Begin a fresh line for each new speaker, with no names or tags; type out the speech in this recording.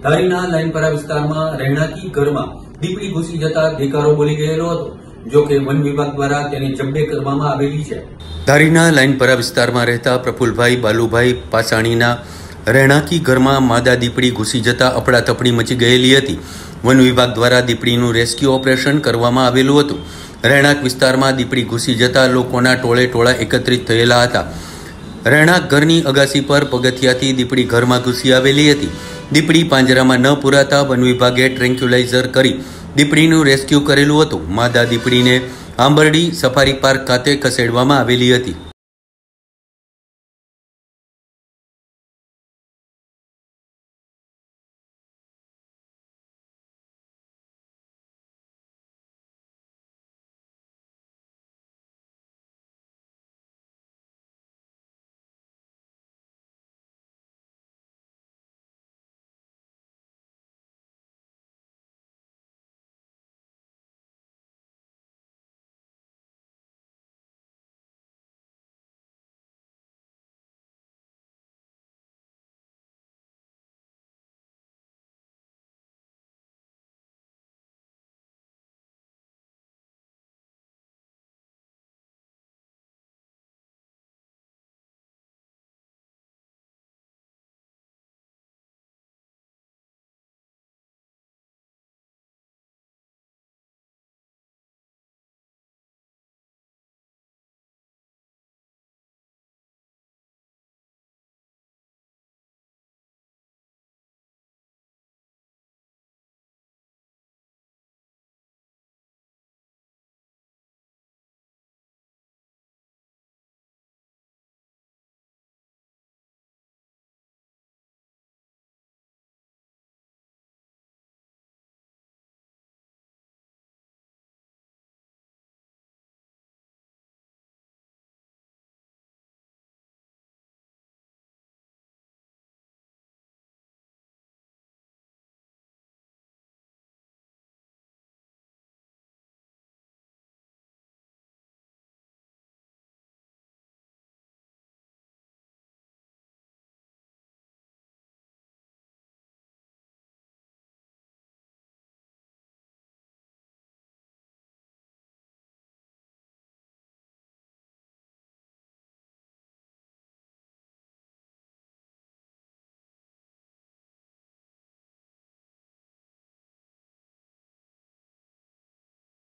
ધારીના લાઈનપરા વિસ્તારમાં રહેણાંકી ઘરમાં દીપડી ઘૂસી જતા દેકારો બોલી ગયેલો હતો. જો કે વન વિભાગ દ્વારા તેને જબ્બે કરવામાં આવેલી છે. ધારીના લાઈનપરા વિસ્તારમાં રહેતા પ્રફુલભાઈ બાલુભાઈ પાસાણીના રહેણાંકી ઘરમાં માદા દીપડી ઘૂસી જતા અફડાતફડી મચી ગયેલી હતી. વન વિભાગ દ્વારા દીપડીનું રેસ્ક્યુ ઓપરેશન કરવામાં આવેલું હતું. રહેણાંક વિસ્તારમાં દીપડી ઘૂસી જતા લોકોના ટોળે ટોળા એકત્રિત થયેલા હતા. રહેણાંક ઘરની અગાસી પર પગથિયાથી દીપડી ઘરમાં ઘૂસી આવેલી હતી. દીપડી પાંજરામાં ન પુરાતા વન વિભાગે ટ્રેન્ક્યુલાઇઝર કરી દીપડીનું રેસ્ક્યુ કરેલું હતું. માદા દીપડીને આંબરડી સફારી પાર્ક ખાતે ખસેડવામાં આવેલી હતી.